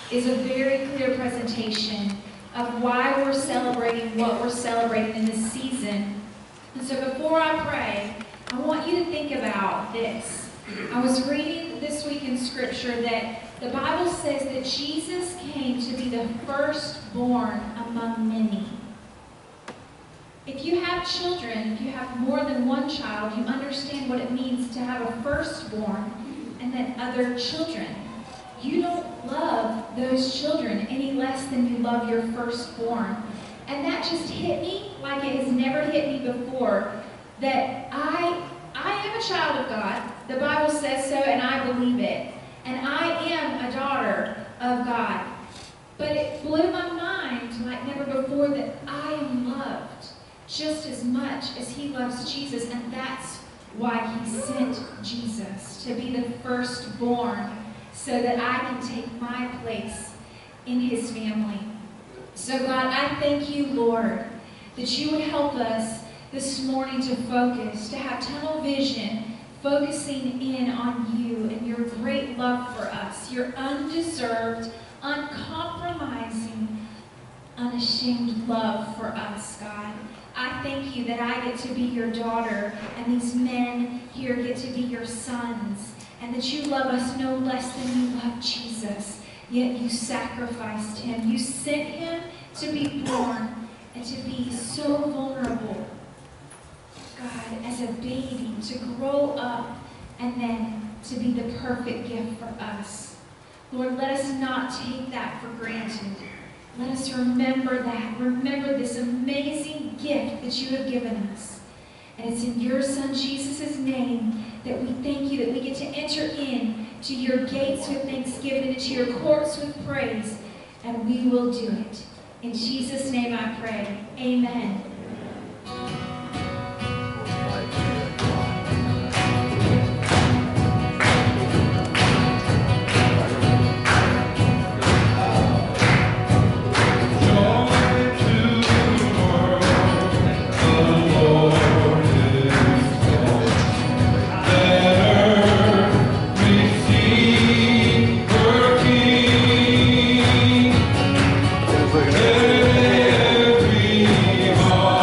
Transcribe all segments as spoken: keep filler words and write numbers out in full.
is a very clear presentation of why we're celebrating what we're celebrating in this season. And so before I pray, I want you to think about this. I was reading this week in Scripture that the Bible says that Jesus came to be the firstborn among many. If you have children, if you have more than one child, you understand what it means to have a firstborn and then other children. You don't love those children any less than you love your firstborn. And that just hit me like it has never hit me before, that I, I am a child of God. The Bible says so, and I believe it. And I am a daughter of God. But it blew my mind like never before that I am loved just as much as he loves Jesus. And that's why he sent Jesus, to be the firstborn, so that I can take my place in his family. So God, I thank you, Lord, that you would help us this morning to focus, to have tunnel vision, focusing in on you and your great love for us, your undeserved, uncompromising, unashamed love for us, God. I thank you that I get to be your daughter, and these men here get to be your sons, and that you love us no less than you love Jesus, yet you sacrificed him. You sent him to be born and to be so vulnerable, God, as a baby, to grow up and then to be the perfect gift for us. Lord, let us not take that for granted. Let us remember that. Remember this amazing gift that you have given us. And it's in your Son, Jesus' name, that we thank you that we get to enter in to your gates with thanksgiving and into your courts with praise. And we will do it. In Jesus' name I pray. Amen. Every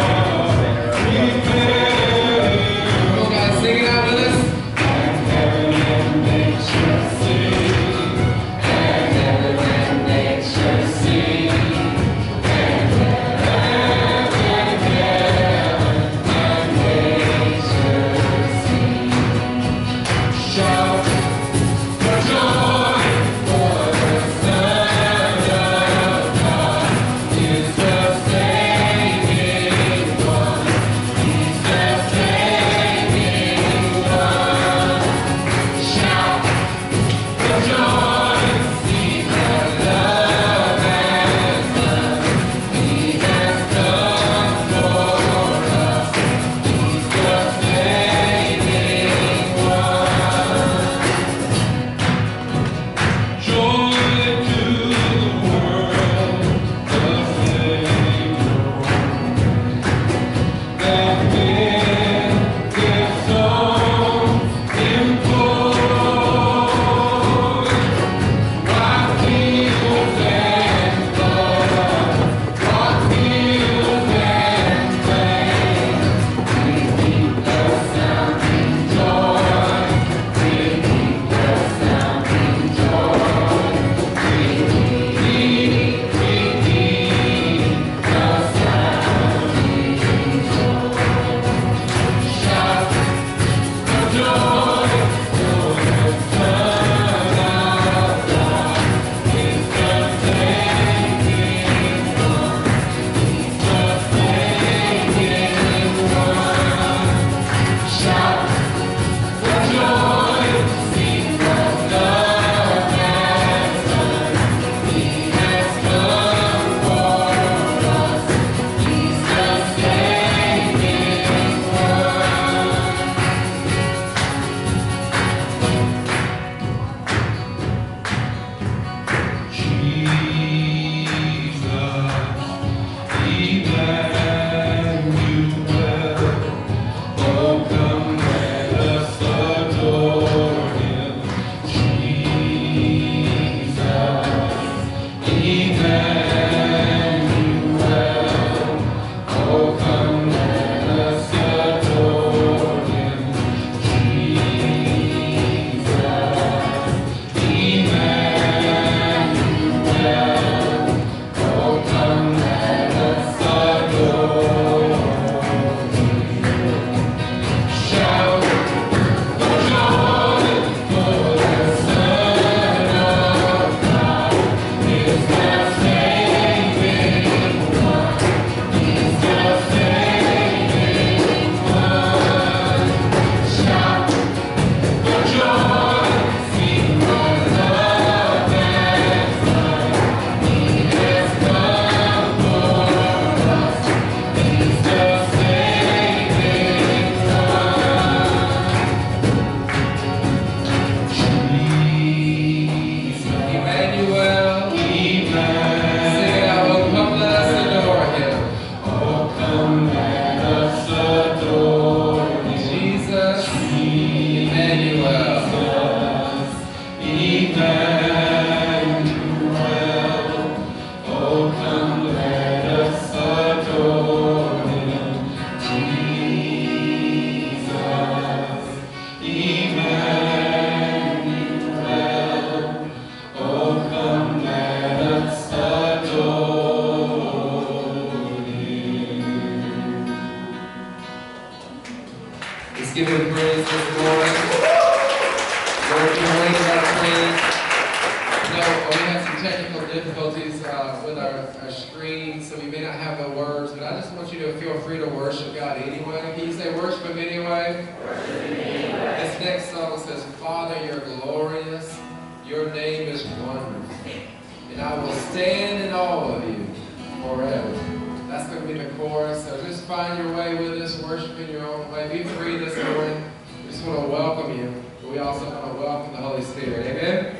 technical difficulties uh, with our, our screen, so we may not have the words, but I just want you to feel free to worship God anyway. Can you say worship Him anyway? Worship Him anyway. This next song says, Father, you're glorious, your name is wonderful, and I will stand in awe of you forever. That's going to be the chorus, so just find your way with us, worship in your own way. Be free this morning. We just want to welcome you, but we also want to welcome the Holy Spirit. Amen?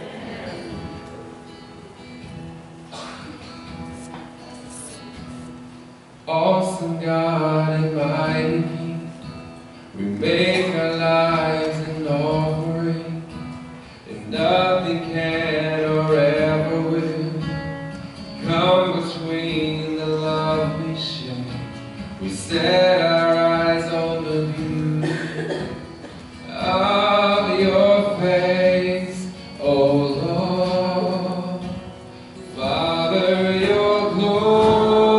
Awesome God and mighty King, we make our lives an offering, and nothing can or ever will come between the love we share. We set our eyes on the beauty of your face, oh Lord. Father, your glory.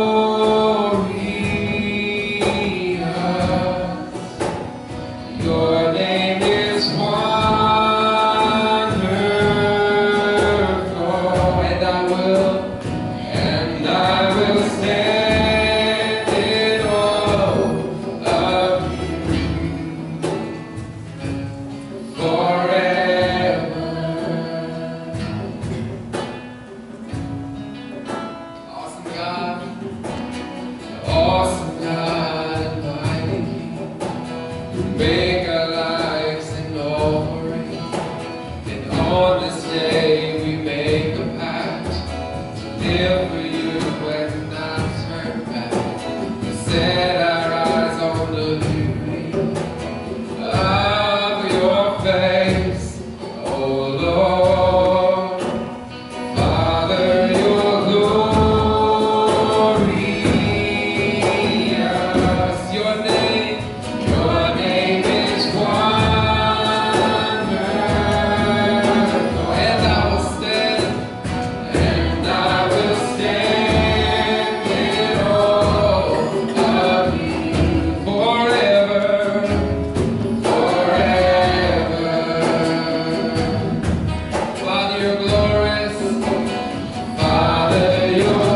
Your name is wonderful, and I will, and I will stand in awe of you forever. Awesome God, awesome God, mighty King, make our lives an offering, and on this day we make a pact to live for you and not turn back. We set our eyes on the beauty of your face, oh Lord. Father, your glorious, your name, your name is wonderful, and I will stand, and I will stand in awe of you forever, forever. Father, you're glorious. Father, your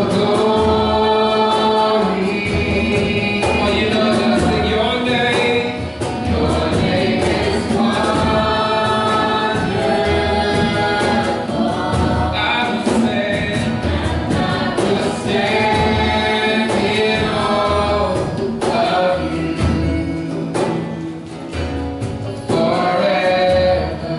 glory. All you know is I sing your name. Your name is wonderful. I will stand, will stand in awe of you forever.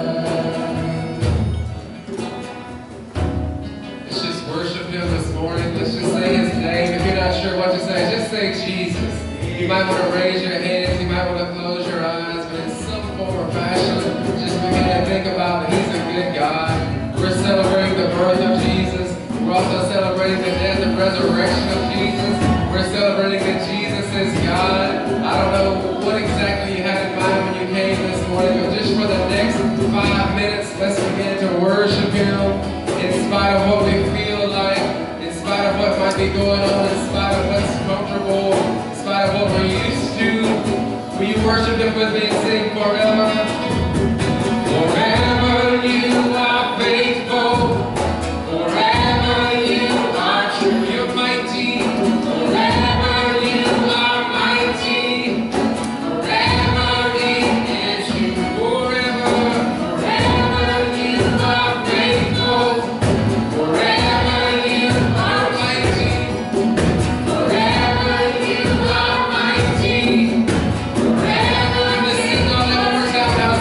Let's just worship Him this morning. Let's just say His name. If you're not sure what to say, just say Jesus. You might want to raise your hands. You might want to close your eyes. But in some form or fashion, just begin to think about that He's a good God. We're celebrating the birth of Jesus. We're also celebrating the death and resurrection of Jesus. We're celebrating that Jesus is God. I don't know what exactly you had in mind when you came this morning, but just for the next five minutes, let's begin to worship Him in spite of what we feel like, in spite of what might be going on, in spite of what's comfortable, in spite of what we're used to. Will you worship Him with me and sing forever? Forever you are faithful. Forever you are true. You're mighty. Forever you are mighty. Forever it is you. Forever, forever you are faithful. Forever you are mighty. Forever you are mighty. Forever. This is all that works out now.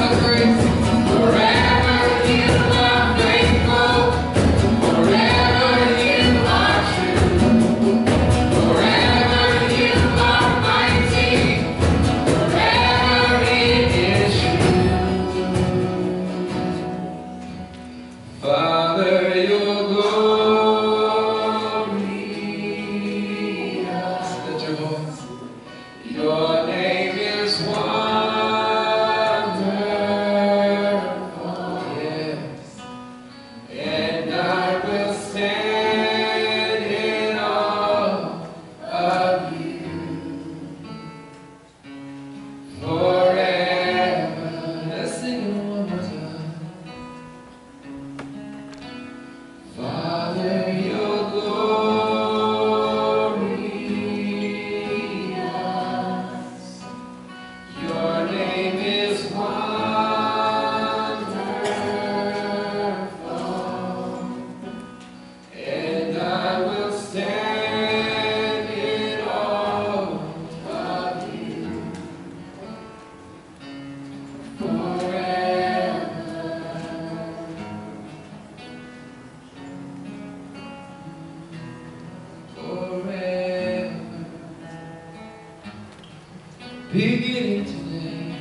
beginning today,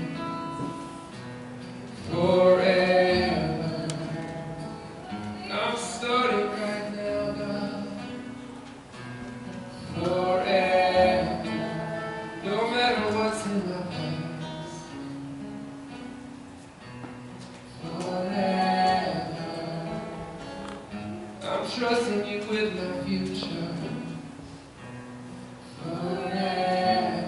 forever. I'm starting right now, God, forever. No matter what's in my past, forever. I'm trusting you with my future, forever.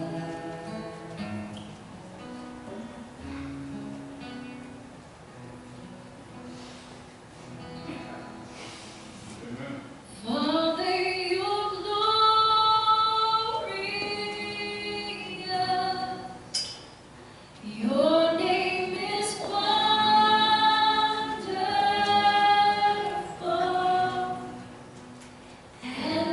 Father, you're glorious. Your name is wonderful, and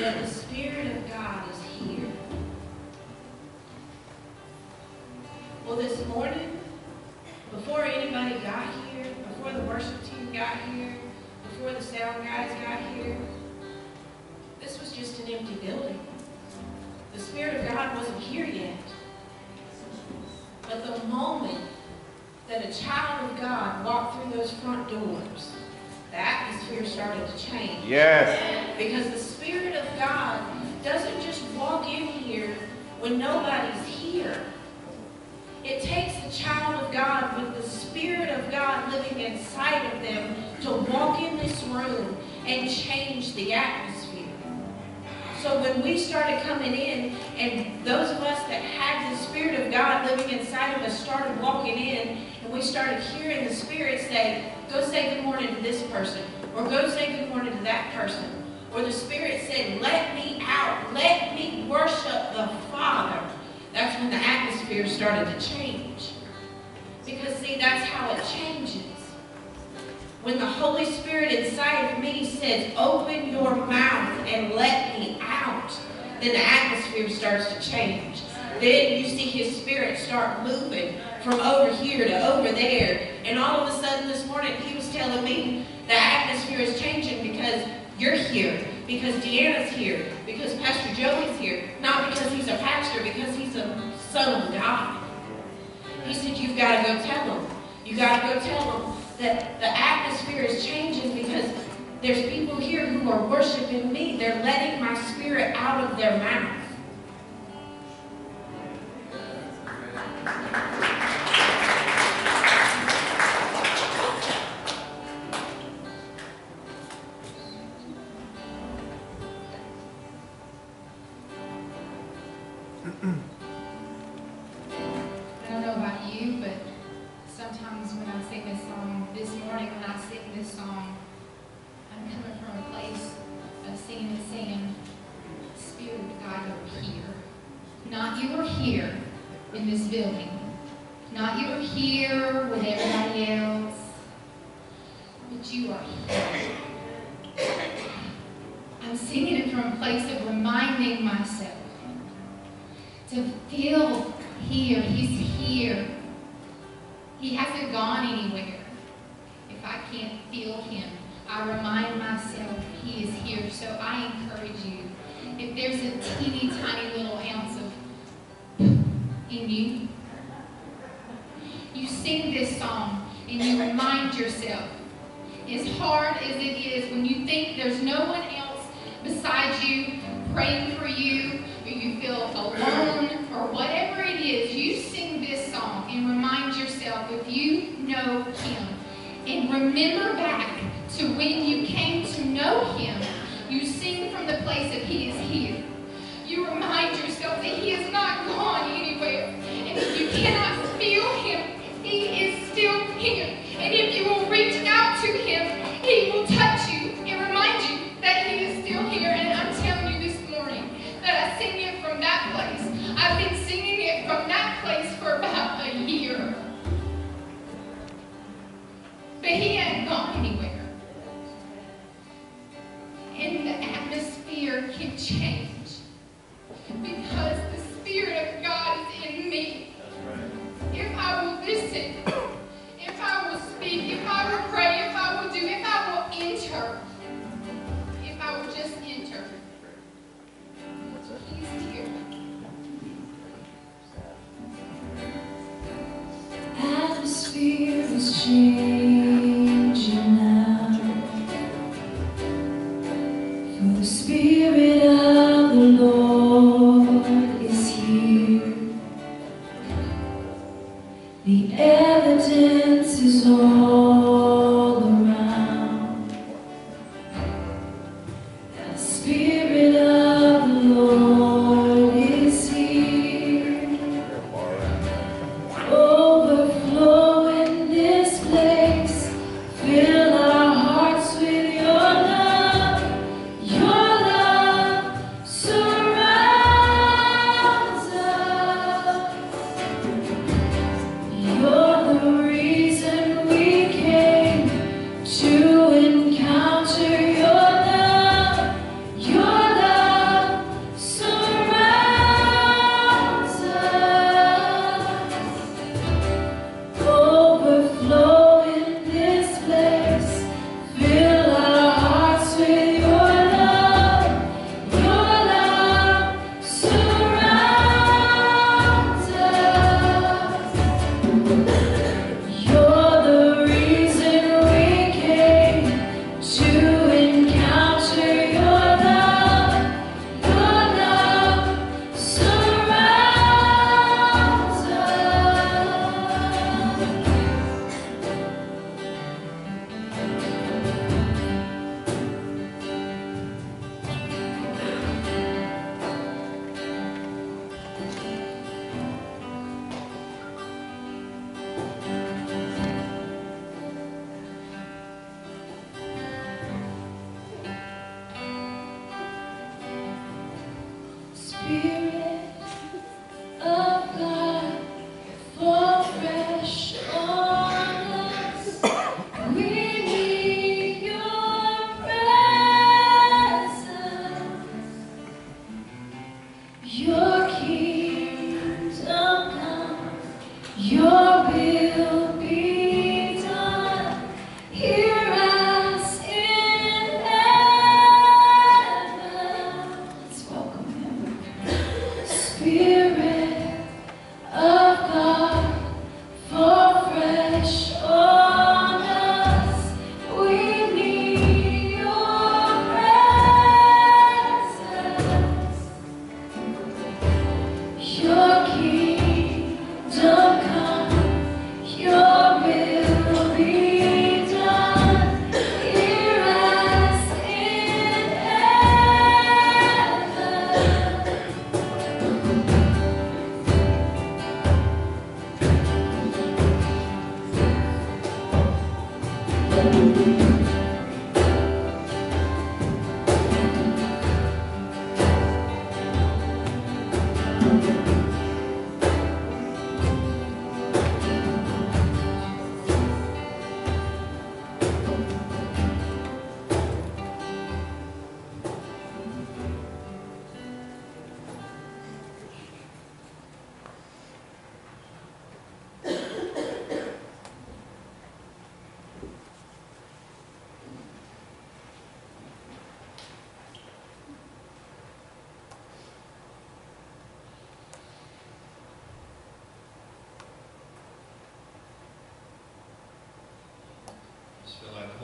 that the Spirit of God is here. Well, this morning, before anybody got here, before the worship team got here, before the sound guys got here, this was just an empty building. The Spirit of God wasn't here yet. But the moment that a child of God walked through those front doors, the atmosphere started to change. Yes. Because the Spirit of God doesn't just walk in here when nobody's here. It takes a child of God with the Spirit of God living inside of them to walk in this room and change the atmosphere. So when we started coming in, and those of us that had the Spirit of God living inside of us started walking in, and we started hearing the Spirit say, go say good morning to this person, or go say good morning to that person. Or the Spirit said, let me out, let me worship the Father. That's when the atmosphere started to change. Because see, that's how it changes. When the Holy Spirit inside of me says, open your mouth and let me out, then the atmosphere starts to change. Then you see His Spirit start moving from over here to over there. And all of a sudden this morning, He was telling me the atmosphere is changing because you're here, because Deanna's here, because Pastor Joey's here. Not because he's a pastor, because he's a son of God. He said, you've got to go tell them. You got to go tell them that the atmosphere is changing because there's people here who are worshiping me. They're letting my Spirit out of their mouth. I don't know about you, but sometimes when I sing this song, this morning when I sing this song, I'm coming from a place of singing and saying, Spirit of God, you're here. Not you are here in this building. Not you are here with everybody else. But you are here. I'm singing it from a place of reminding myself to feel here. He's here. He hasn't gone anywhere. If I can't feel Him, I remind myself He is here. So I encourage you, if there's a teeny tiny little ounce of in you, you sing this song and you remind yourself, as hard as it is, when you think there's no one else beside you praying for you, or you feel alone, or whatever it is, you sing this song and remind yourself, if you know Him, and remember back to when you came to know Him, you sing from the place of He is here. You remind yourself that He is not gone anywhere, and if you cannot feel Him, He is still here. And if you will reach out to Him, He will touch you and remind you that He is still here. And I'm telling you this morning that I sing it from that place. I've been singing it from that place for about a year. But He hadn't gone anywhere. And the atmosphere can change because the Spirit of God is in me.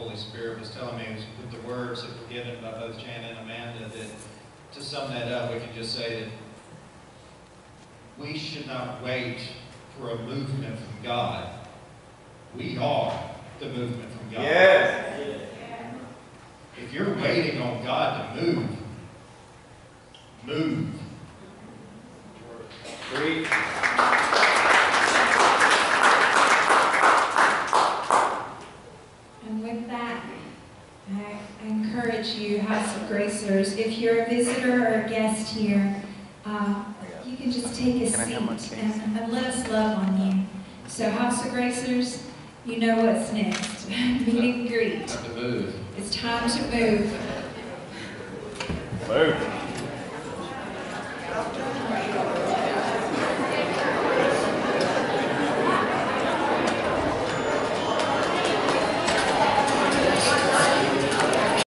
Holy Spirit was telling me with the words that were given by both Jana and Amanda, that to sum that up, we can just say that we should not wait for a movement from God. We are the movement from God. Yes. If you're waiting on God to move, move. Three. And with that, I I encourage you, House of Gracers, if you're a visitor or a guest here, uh, you can just take a seat and, and let us love on you. So, House of Gracers, you know what's next. Meet and greet. Time to move. It's time to move. Move.